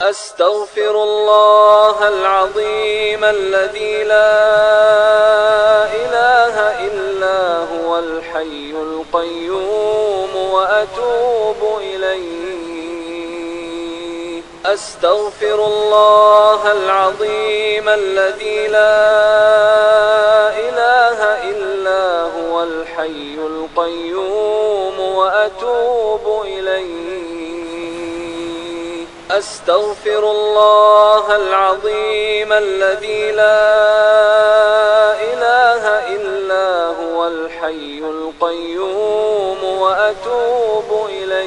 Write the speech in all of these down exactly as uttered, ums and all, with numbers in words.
أستغفر الله العظيم الذي لا إله إلا هو الحي القيوم وأتوب إليه. أستغفر الله العظيم الذي لا إله إلا هو الحي القيوم وأتوب إليه. أستغفر الله العظيم الذي لا إله إلا هو الحي القيوم وأتوب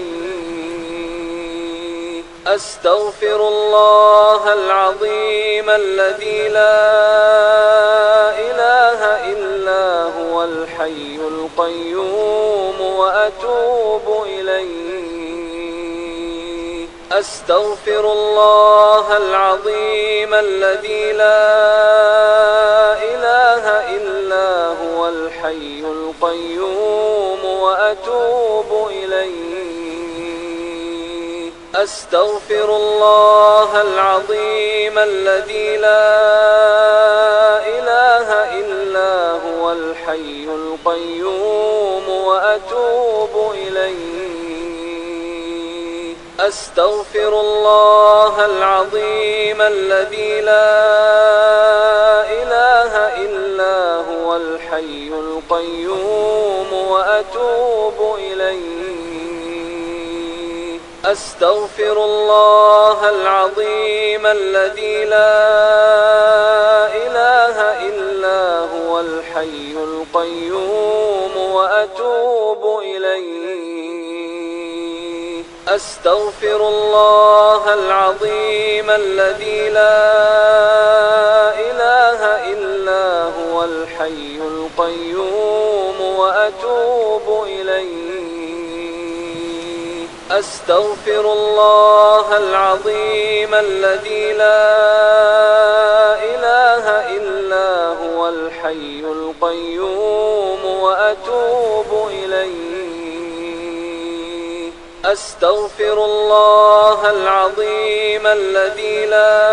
إليه. أستغفر الله العظيم الذي لا إله إلا هو الحي القيوم وأتوب إليه. أستغفر الله العظيم الذي لا إله إلا هو الحي القيوم وأتوب إليه. أستغفر الله العظيم الذي لا إله إلا هو الحي القيوم وأتوب إليه. أستغفر الله العظيم الذي لا إله إلا هو الحي القيوم وأتوب إليه. أستغفر الله العظيم الذي لا إله إلا هو الحي القيوم وأتوب إليه. أستغفر الله العظيم الذي لا إله إلا هو الحي القيوم وأتوب إليه. أستغفر الله العظيم الذي لا إله إلا هو الحي القيوم وأتوب إليه. أستغفر الله العظيم الذي لا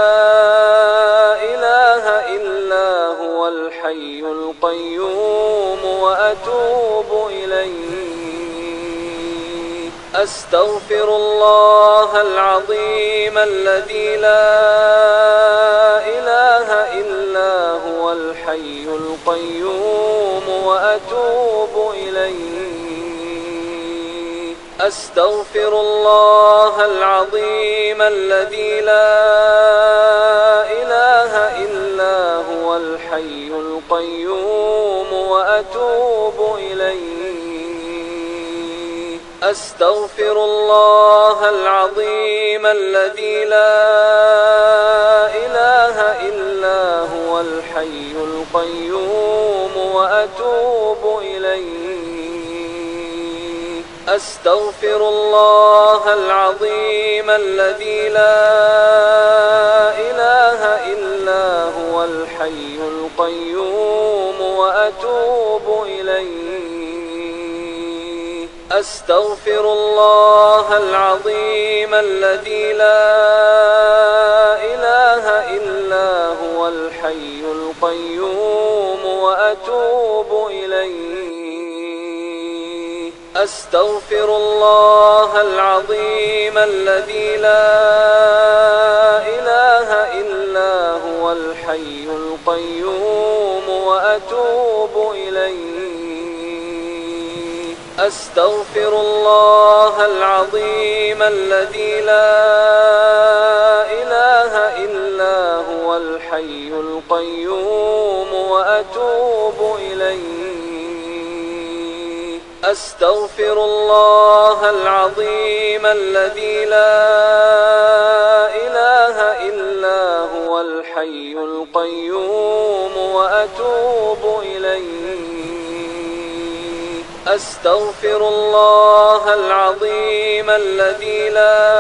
إله إلا هو الحي القيوم وأتوب إليه. أستغفر الله العظيم الذي لا إله إلا هو الحي القيوم وأتوب إليه. أستغفر الله العظيم الذي لا إله إلا هو الحي القيوم وأتوب إليه. أستغفر الله العظيم الذي لا إله إلا هو الحي القيوم وأتوب إليه. أستغفر الله العظيم الذي لا إله إلا هو الحي القيوم وأتوب إليه. أستغفر الله العظيم الذي لا إله إلا هو الحي القيوم وأتوب إليه. أستغفر الله العظيم الذي لا إله إلا هو الحي القيوم وأتوب إليه. أستغفر الله العظيم الذي لا إله إلا هو الحي القيوم وأتوب إليه. أستغفر الله العظيم الذي لا إله إلا هو الحي القيوم وأتوب إليه. أستغفر الله العظيم الذي لا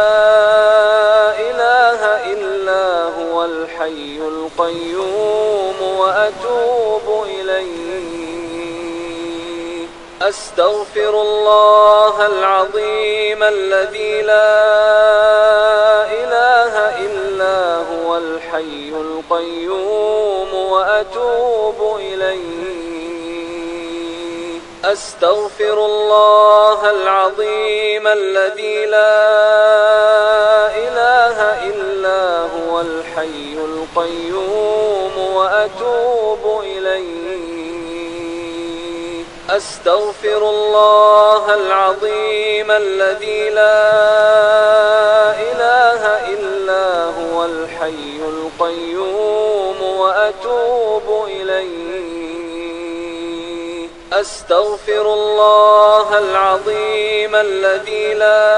إله إلا هو الحي القيوم وأتوب إليه. أستغفر الله العظيم الذي لا إله إلا الحي القيوم وأتوب إليه. أستغفر الله العظيم الذي لا إله إلا هو الحي القيوم وأتوب إليه. أستغفر الله العظيم الذي لا إله إلا هو الحي القيوم وأتوب إليه. أستغفر الله العظيم الذي لا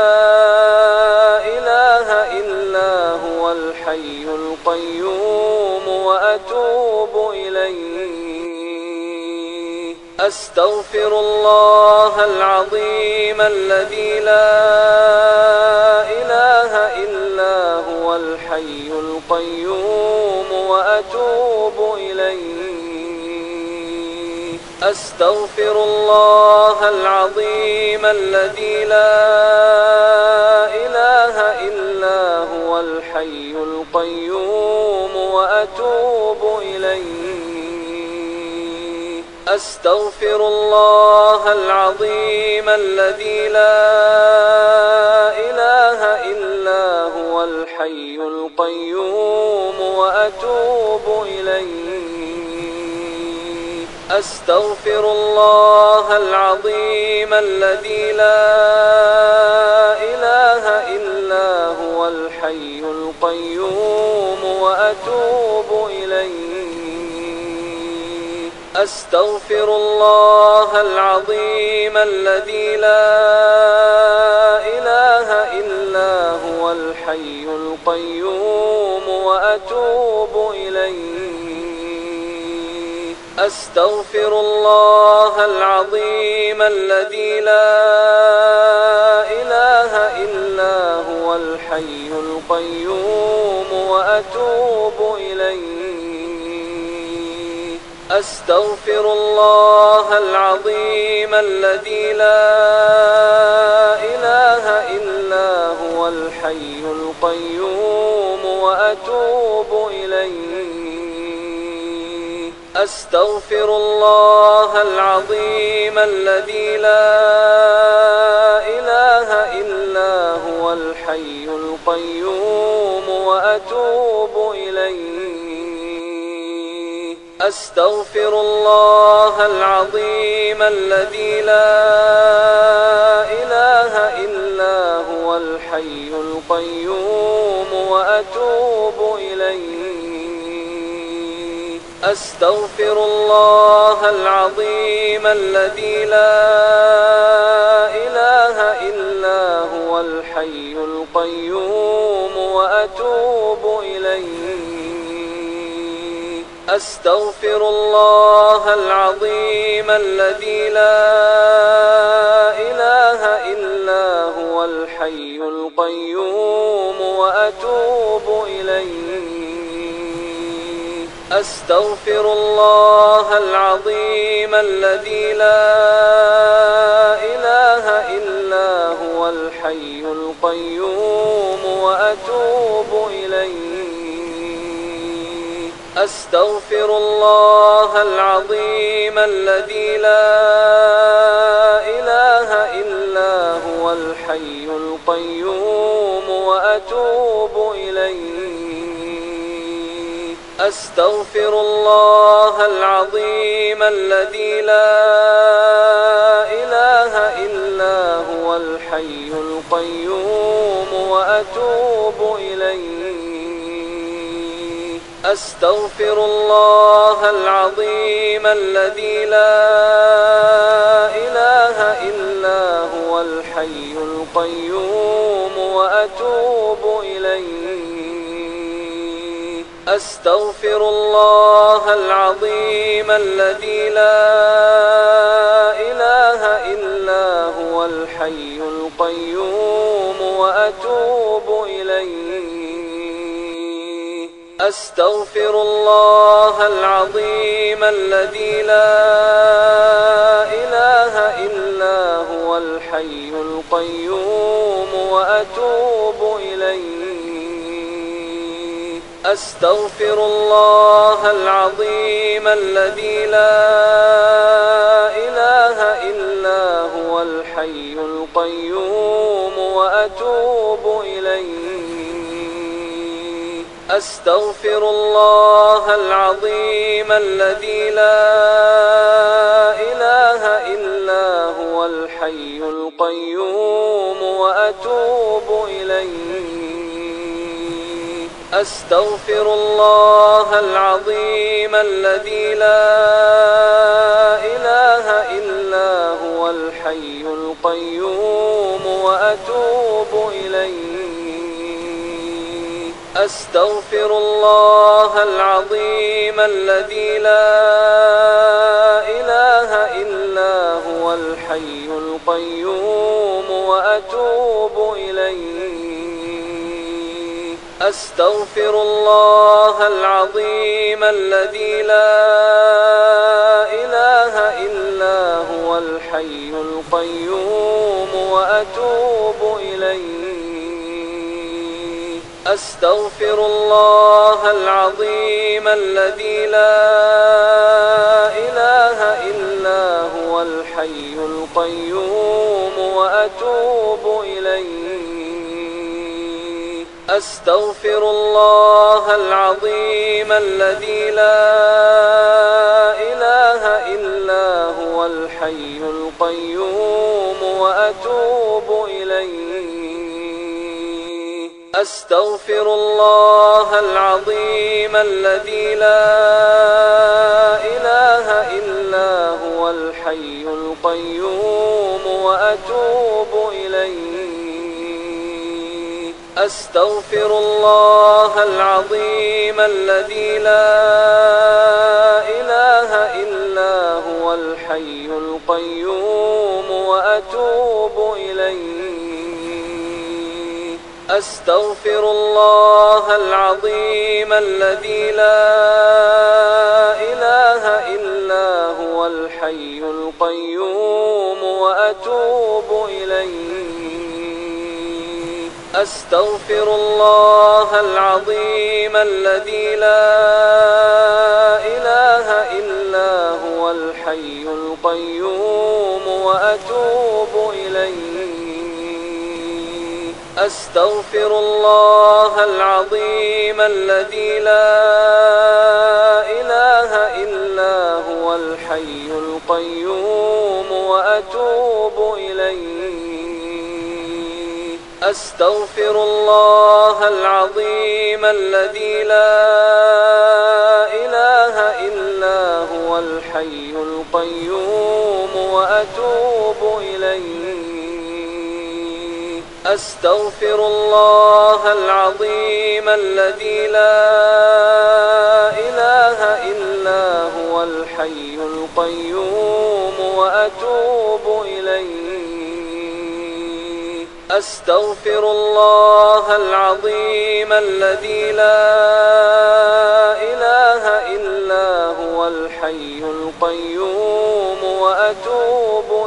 إله إلا هو الحي القيوم وأتوب إليه. أستغفر الله العظيم الذي لا إله إلا هو الحي القيوم وأتوب إليه. أستغفر الله العظيم الذي لا إله إلا هو الحي القيوم وأتوب إليه. أستغفر الله العظيم الذي لا إله إلا هو الحي القيوم وأتوب إليه. أستغفر الله العظيم الذي لا إله إلا هو الحي القيوم وأتوب إليه. أستغفر الله العظيم الذي لا إله إلا هو الحي القيوم وأتوب إليه. أستغفر الله العظيم الذي لا إله إلا هو الحي القيوم وأتوب إليه. أستغفر الله العظيم الذي لا إله إلا هو الحي القيوم وأتوب إليه. أستغفر الله العظيم الذي لا إله إلا هو الحي القيوم وأتوب إليه. أستغفر الله العظيم الذي لا إله إلا هو الحي القيوم وأتوب إليه. أستغفر الله العظيم الذي لا إله إلا هو الحي القيوم وأتوب إليه. أستغفر الله العظيم الذي لا إله إلا هو الحي القيوم وأتوب إليه. أستغفر الله العظيم الذي لا إله إلا هو الحي القيوم وأتوب إليه. أستغفر الله العظيم الذي لا إله إلا هو الحي القيوم وأتوب إليه. أستغفر الله العظيم الذي لا إله إلا هو الحي القيوم وأتوب إليه. أستغفر الله العظيم الذي لا إله إلا هو الحي القيوم وأتوب إليه. أستغفر الله العظيم الذي لا إله إلا هو الحي القيوم وأتوب إليه. أستغفر الله العظيم الذي لا إله إلا هو الحي القيوم وأتوب إليه. أستغفر الله العظيم الذي لا إله إلا هو الحي القيوم وأتوب إليه. أستغفر الله العظيم الذي لا إله إلا هو الحي القيوم وأتوب إليه. أستغفر الله العظيم الذي لا إله إلا هو الحي القيوم وأتوب إليه. أستغفر الله العظيم الذي لا إله إلا هو الحي القيوم وأتوب إليه. أستغفر الله العظيم الذي لا إله إلا هو الحي القيوم وأتوب إليه. أستغفر الله العظيم الذي لا إله إلا هو الحي القيوم وأتوب إليه. أستغفر الله العظيم الذي لا إله إلا هو الحي القيوم وأتوب إليه. أستغفر الله العظيم الذي لا إله إلا هو الحي القيوم وأتوب إليه. أستغفر الله العظيم الذي لا إله إلا هو الحي القيوم وأتوب إليه. أستغفر الله العظيم الذي لا إله إلا هو الحي القيوم وأتوب إليه. أستغفر الله العظيم الذي لا إله إلا هو الحي القيوم وأتوب إليه. أستغفر الله العظيم الذي لا إله إلا هو الحي القيوم وأتوب إليه. أستغفر الله العظيم الذي لا إله إلا هو الحي القيوم وأتوب إليه. أستغفر الله العظيم الذي لا إله إلا هو الحي القيوم وأتوب إليه. أستغفر الله العظيم الذي لا إله إلا هو الحي القيوم وأتوب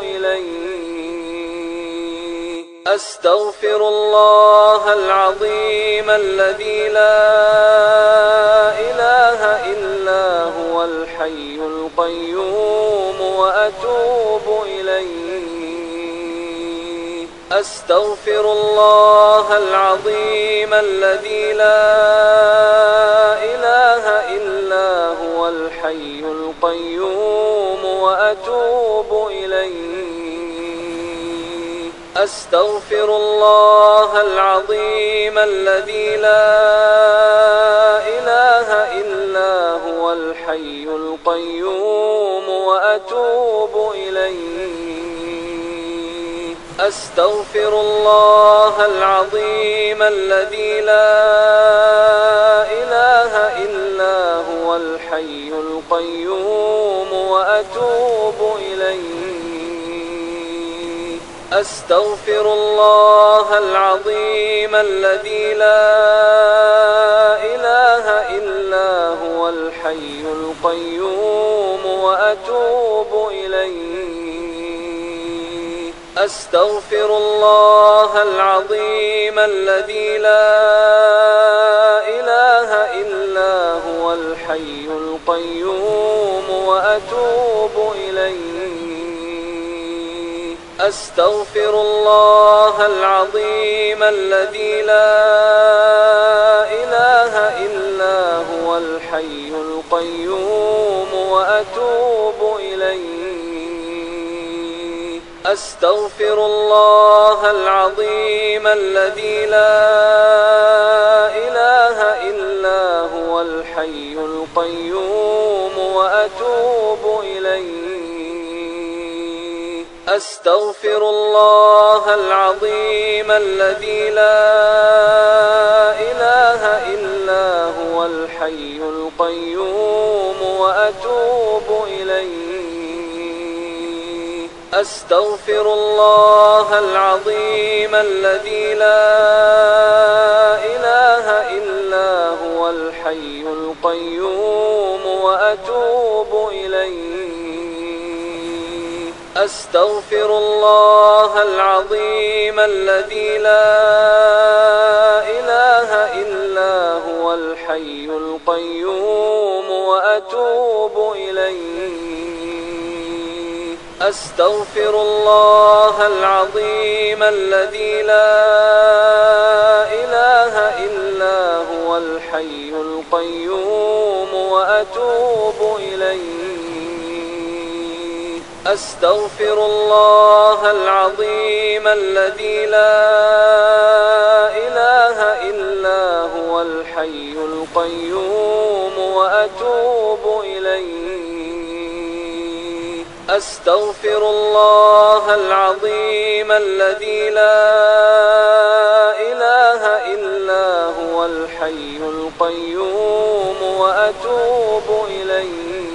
إليه. أستغفر الله العظيم الذي لا إله إلا هو الحي القيوم وأتوب إليه. أستغفر الله العظيم الذي لا إله إلا هو الحي القيوم وأتوب إليه. أستغفر الله العظيم الذي لا إله إلا هو الحي القيوم وأتوب إليه. أستغفر الله العظيم الذي لا إله إلا هو الحي القيوم وأتوب إليه. أستغفر الله العظيم الذي لا إله إلا هو الحي القيوم وأتوب إليه. أستغفر الله العظيم الذي لا إله إلا أستغفر الله العظيم الذي لا إله إلا هو الحي القيوم وأتوب إليه. أستغفر الله العظيم الذي لا إله إلا هو الحي القيوم وأتوب إليه. أستغفر الله العظيم الذي لا إله إلا هو الحي القيوم وأتوب إليه. أستغفر الله العظيم الذي لا إله إلا هو الحي القيوم وأتوب إليه. أستغفر الله العظيم الذي لا إله إلا هو الحي القيوم وأتوب إليه. أستغفر الله العظيم الذي لا إله إلا هو الحي القيوم وأتوب إليه. أستغفر الله العظيم الذي لا إله إلا هو الحي القيوم وأتوب إليه. أستغفر الله العظيم الذي لا إله إلا هو الحي القيوم وأتوب إليه.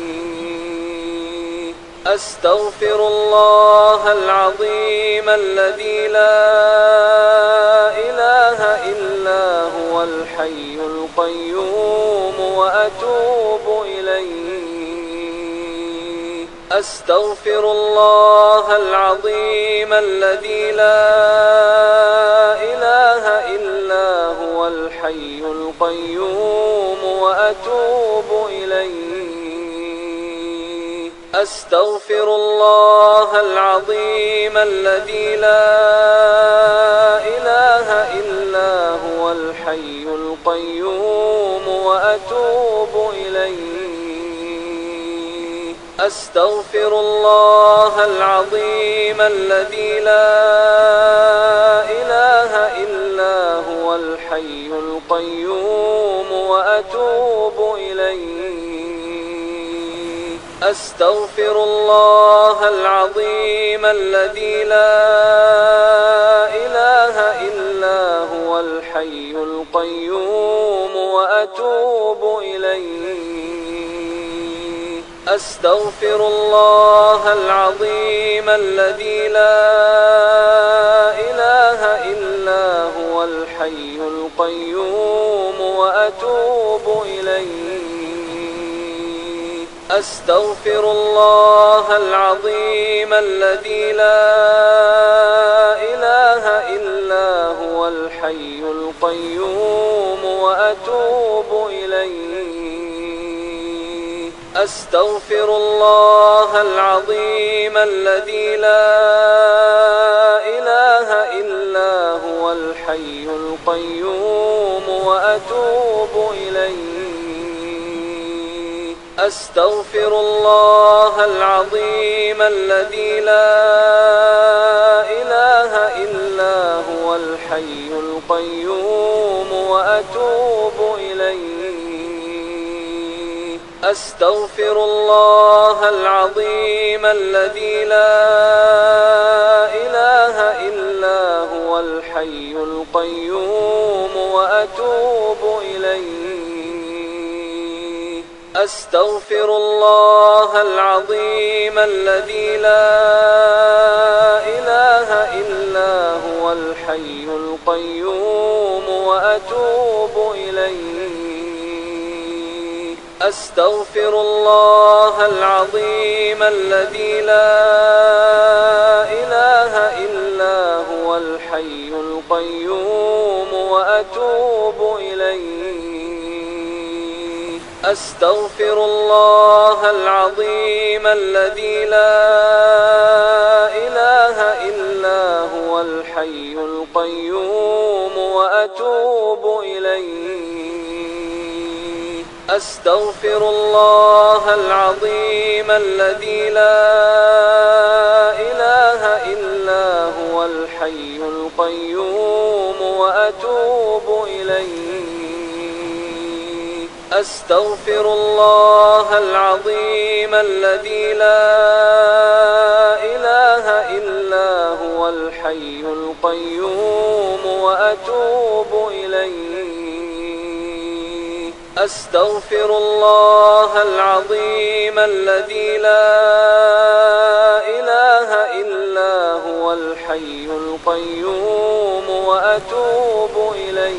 أستغفر الله العظيم الذي لا إله إلا هو الحي القيوم وأتوب إليه. أستغفر الله العظيم الذي لا إله إلا هو الحي القيوم وأتوب إليه. أستغفر الله العظيم الذي لا إله إلا هو الحي القيوم وأتوب إليه. أستغفر الله العظيم الذي لا إله إلا هو الحي القيوم وأتوب إليه. أستغفر الله العظيم الذي لا إله إلا هو الحي القيوم وأتوب إليه. أستغفر الله العظيم الذي لا إله إلا هو الحي القيوم وأتوب إليه. أستغفر الله العظيم الذي لا إله إلا هو الحي القيوم وأتوب إليه. أستغفر الله العظيم الذي لا إله إلا هو الحي القيوم وأتوب إليه. أستغفر الله العظيم الذي لا إله إلا هو الحي القيوم وأتوب إليه. أستغفر الله العظيم الذي لا إله إلا هو الحي القيوم وأتوب إليه. أستغفر الله العظيم الذي لا إله إلا هو الحي القيوم وأتوب إليه. أستغفر الله العظيم الذي لا إله إلا هو الحي القيوم وأتوب إليه. أستغفر الله العظيم الذي لا إله إلا هو الحي القيوم وأتوب إليه. أستغفر الله العظيم الذي لا إله إلا هو الحي القيوم وأتوب إليه. أستغفر الله العظيم الذي لا إله إلا هو الحي القيوم وأتوب إليه. أستغفر الله العظيم الذي لا إله إلا هو الحي القيوم وأتوب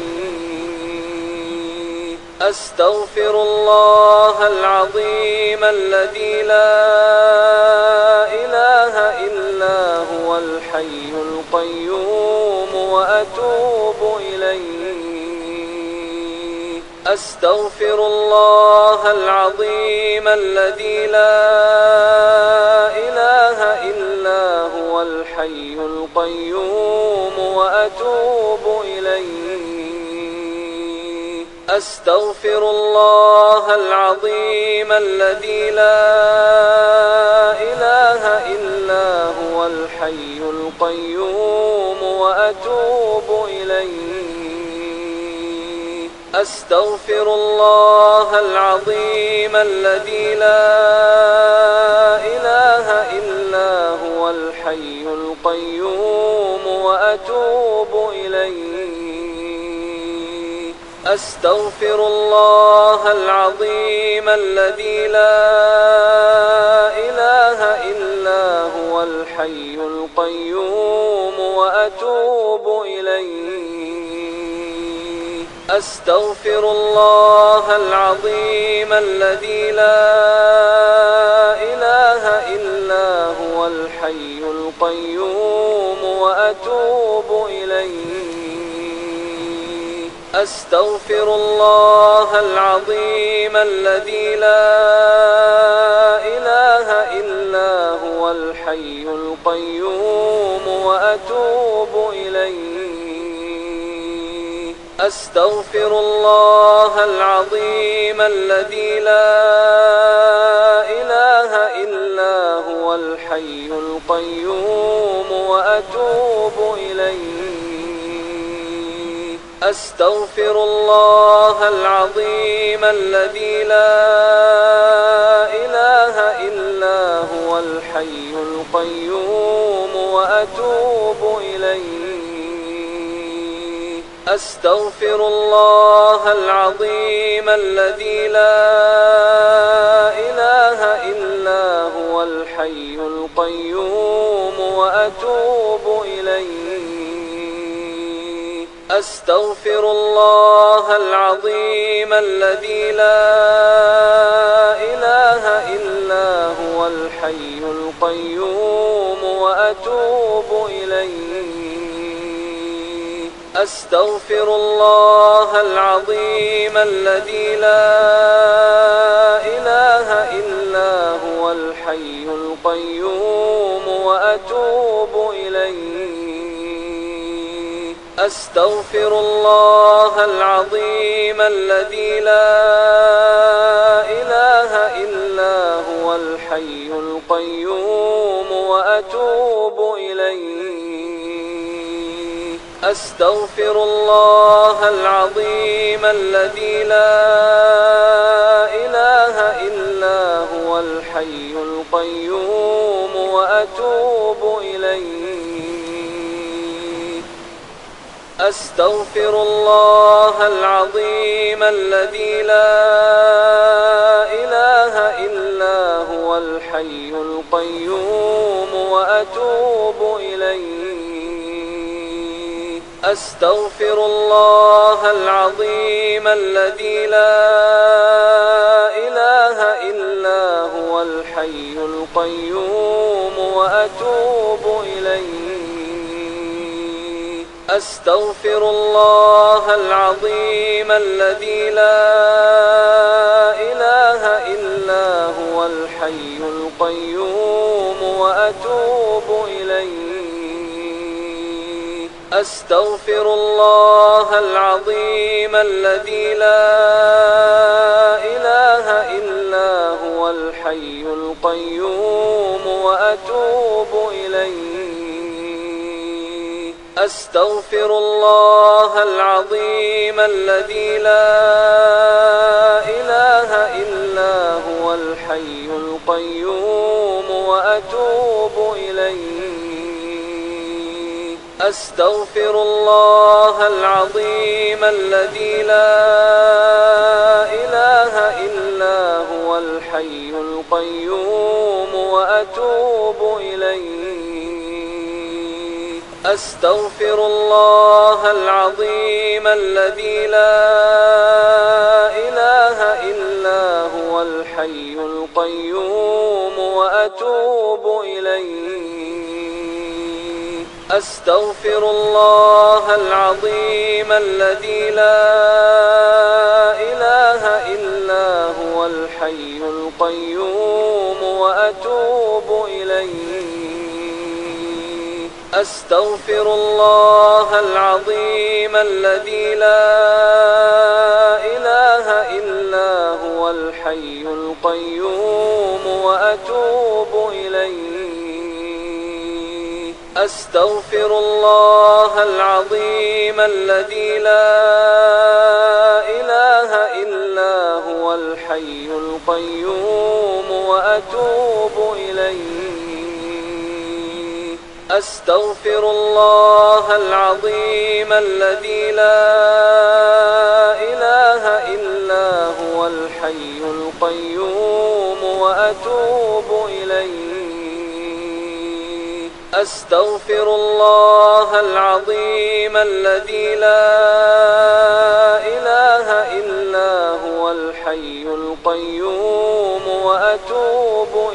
إليه. أستغفر الله العظيم الذي لا إله إلا هو الحي القيوم وأتوب إليه. أستغفر الله العظيم الذي لا إله إلا هو الحي القيوم وأتوب إليه. أستغفر الله العظيم الذي لا إله إلا هو الحي القيوم وأتوب إليه. أستغفر الله العظيم الذي لا إله إلا هو الحي القيوم وأتوب إليه. أستغفر الله العظيم الذي لا إله إلا هو الحي القيوم وأتوب إليه. أستغفر الله العظيم الذي لا إله إلا هو الحي القيوم وأتوب إليه. أستغفر الله العظيم الذي لا إله إلا هو الحي القيوم وأتوب إليه. أستغفر الله العظيم الذي لا إله إلا هو الحي القيوم وأتوب إليه. أستغفر الله العظيم الذي لا إله إلا هو الحي القيوم وأتوب إليه. أستغفر الله العظيم الذي لا إله إلا هو الحي القيوم وأتوب إليه. أستغفر الله العظيم الذي لا إله إلا هو الحي القيوم وأتوب إليه. أستغفر الله العظيم الذي لا إله إلا هو الحي القيوم وأتوب إليه. أستغفر الله العظيم الذي لا إله إلا هو الحي القيوم وأتوب إليه. أستغفر الله العظيم الذي لا إله إلا هو الحي القيوم وأتوب إليه. أستغفر الله العظيم الذي لا إله إلا هو الحي القيوم وأتوب إليه. أستغفر الله العظيم الذي لا إله إلا هو الحي القيوم وأتوب إليه. أستغفر الله العظيم الذي لا إله إلا هو الحي القيوم وأتوب إليه. أستغفر الله العظيم الذي لا إله إلا هو الحي القيوم وأتوب إليه. أستغفر الله العظيم الذي لا إله إلا هو الحي القيوم وأتوب إليه. أستغفر الله العظيم الذي لا إله إلا هو الحي القيوم وأتوب إليه. أستغفر الله العظيم الذي لا إله إلا هو الحي القيوم وأتوب إليه. أستغفر الله العظيم الذي لا إله إلا هو الحي القيوم وأتوب إليه. أستغفر الله العظيم الذي لا إله إلا هو الحي القيوم وأتوب إليه. أستغفر الله العظيم الذي لا إله إلا هو الحي القيوم وأتوب إليه. أستغفر الله العظيم الذي لا إله إلا هو الحي القيوم وأتوب إليه. أستغفر الله العظيم الذي لا إله إلا هو الحي القيوم وأتوب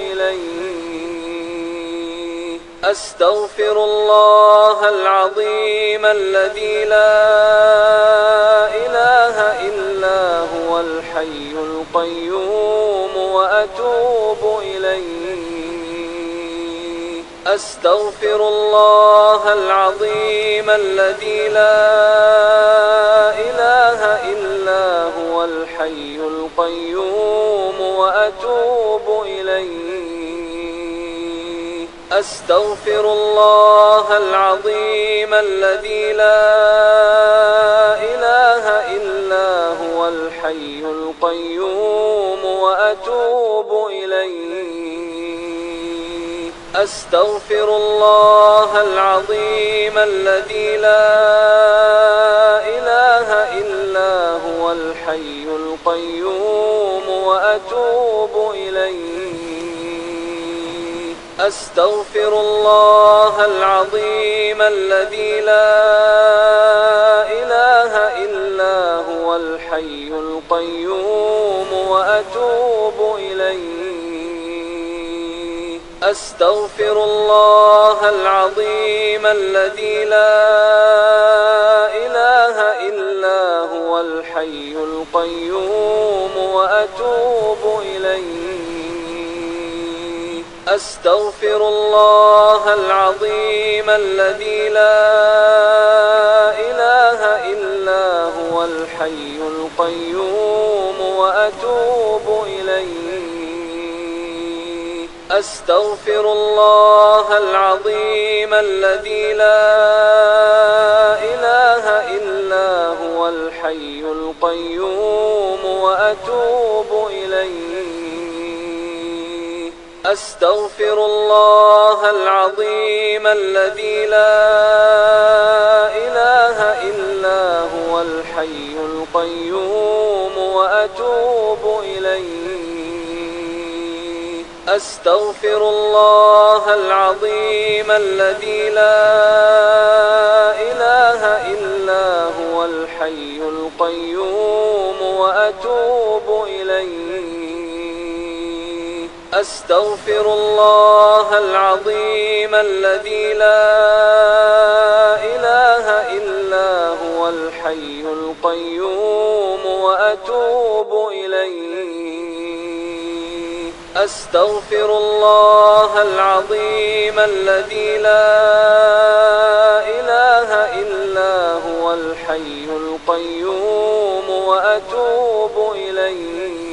إليه. أستغفر الله العظيم الذي لا إله إلا هو الحي القيوم وأتوب إليه. أستغفر الله العظيم الذي لا إله إلا هو الحي القيوم وأتوب إليه. أستغفر الله العظيم الذي لا إله إلا هو الحي القيوم وأتوب إليه. أستغفر الله العظيم الذي لا إله إلا هو الحي القيوم وأتوب إليه. أستغفر الله العظيم الذي لا إله إلا هو الحي القيوم وأتوب إليه. أستغفر الله العظيم الذي لا إله إلا هو الحي القيوم وأتوب إليه. أستغفر الله العظيم الذي لا إله إلا هو الحي القيوم وأتوب إليه. أستغفر الله العظيم الذي لا إله إلا هو الحي القيوم وأتوب إليه. أستغفر الله العظيم الذي لا إله إلا هو الحي القيوم وأتوب إليه. أستغفر الله العظيم الذي لا إله إلا هو الحي القيوم وأتوب إليه. أستغفر الله العظيم الذي لا إله إلا هو الحي القيوم وأتوب إليه. أستغفر الله العظيم الذي لا إله إلا هو الحي القيوم وأتوب إليه.